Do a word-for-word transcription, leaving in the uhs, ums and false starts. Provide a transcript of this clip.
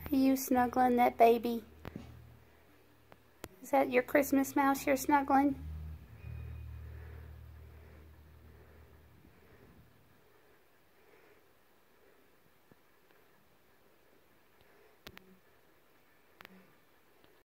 Are you snuggling that baby? Is that your Christmas mouse you're snuggling?